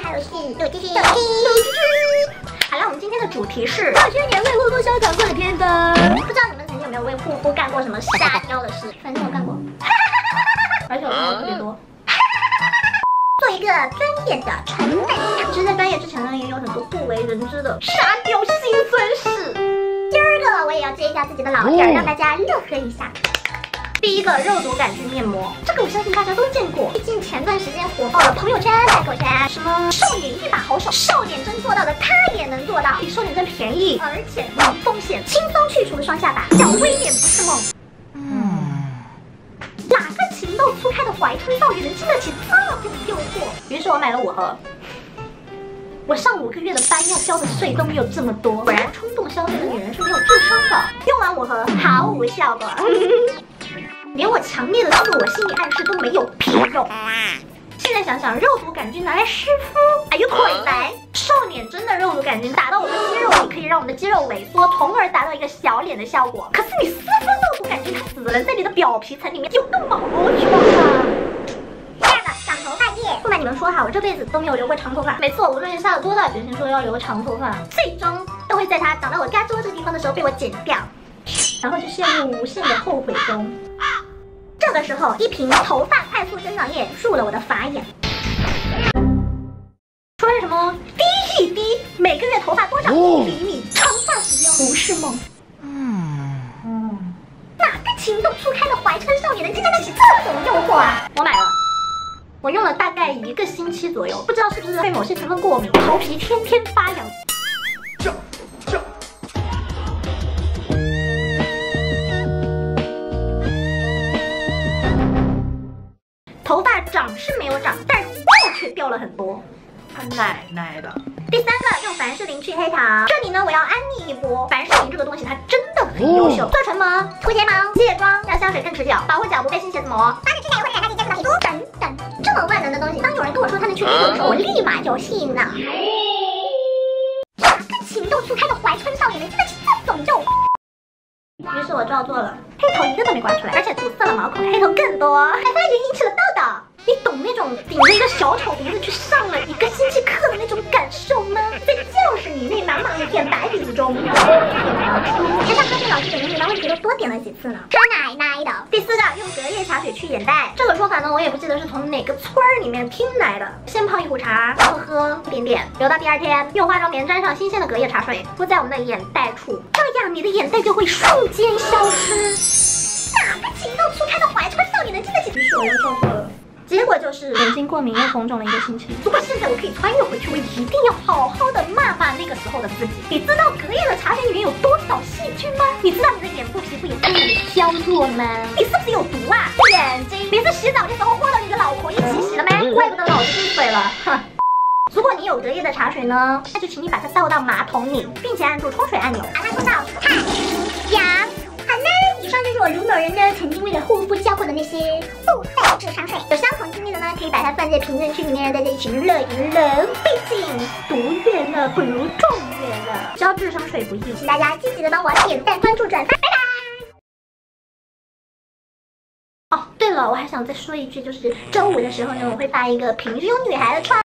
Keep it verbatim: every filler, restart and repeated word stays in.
还有是有鸡鸡，有鸡鸡。好了，我们今天的主题是那些年为护肤消长过的片段。不知道你们曾经有没有为护肤干过什么瞎雕的事？反正我干过，而且我看过特别多。做一个专业的成分党，其实在专业之前呢，也有很多不为人知的沙雕辛酸事。今儿个我也要接一下自己的老底儿，让大家乐呵一下。第一个肉毒杆菌面膜，这个我相信大家都见过，毕竟前段时间火爆了朋友圈、代购圈，什么瘦脸一把好手，瘦脸针做到的它也能做到，比瘦脸针便宜，而且零风险，轻松去除双下巴，小微脸不是梦。嗯，哪个情窦初开的怀春少女能经得起这么多诱惑？于是我买了五盒。我上五个月的班要交的税都没有这么多，果然冲动消费的女人是没有智商的。用完五盒毫无效果。连我强烈的自我心理暗示都没有屁用。现在想想，肉毒杆菌拿来湿敷，哎呦亏来！瘦脸针的肉毒杆菌打到我们的肌肉里，可以让我们的肌肉萎缩，从而达到一个小脸的效果。可是你湿敷肉毒杆菌，它死人在你的表皮层里面有个毛去了。第二个长头发液，不瞒你们说哈，我这辈子都没有留过长头发。每次我无论下了多大决心说要留长头发，最终都会在它长到我嘎吱这个地方的时候被我剪掉，然后就陷入无限的后悔中。这个时候，一瓶头发快速增长液入了我的法眼。说是什么滴一滴，每个月头发多长一厘米，长发及腰不是梦。嗯嗯，哪个情窦初开的怀春少女能经得起这种诱惑啊？我买了，我用了大概一个星期左右，不知道是不是对某些成分过敏，头皮天天发痒。这这。头发长是没有长，但是掉却掉了很多。他奶奶的！第三个用凡士林去黑糖，这里呢我要安利一波，凡士林这个东西它真的很优秀，做唇膜、涂睫毛、卸妆，让香水更持久，保护脚不被新鞋子磨，防止指甲油会染到你接触到皮肤等等，这么万能的东西，当有人跟我说它能去黑头的时候，我立马就信了。哪个情窦初开的怀春少女能经得起这种诱惑？于是我照做了，黑头一个都没刮出来，而且堵塞了毛孔，黑头更多，还发觉引起了痘痘。你懂那种顶着一个小丑鼻子去上了一个星期课的那种感受吗？在教室里那满满一片白鼻子中，还上课给老师点名，你把问题都多点了几次呢？这奶奶的！第四个用隔夜茶水去眼袋，这个说法呢，我也不记得是从哪个村儿里面听来的。先泡一壶茶，然后喝一点点，留到第二天，用化妆棉沾上新鲜的隔夜茶水，敷在我们的眼袋处，这样你的眼袋就会瞬间消失。哪个情窦初开的怀春少女能经得起？于是我又照做了。结果就是眼睛过敏又红肿了一个星期。如果现在我可以穿越回去，我一定要好好的骂骂那个时候的自己。你知道隔夜的茶水里面有多少细菌吗？你知道你的眼部皮肤也在那里焦弱吗？你是不是有毒啊？眼睛，你是洗澡的时候和到你的老婆一起洗了吗？怪不得老子进水了，哼。如果你有隔夜的茶水呢，那就请你把它倒到马桶里，并且按住冲水按钮，把它冲到太阳。好了，以上就是我卢某人呢曾经为了护肤教过的那些护肤智商税。有相同经历的呢，可以把它放在评论区里面，大家一起乐一乐。毕竟读越乐不如众越乐，教智商税不易，请大家积极的帮我点赞、关注、转发，拜拜。哦，对了，我还想再说一句，就是周五的时候呢，我会发一个平胸女孩的创。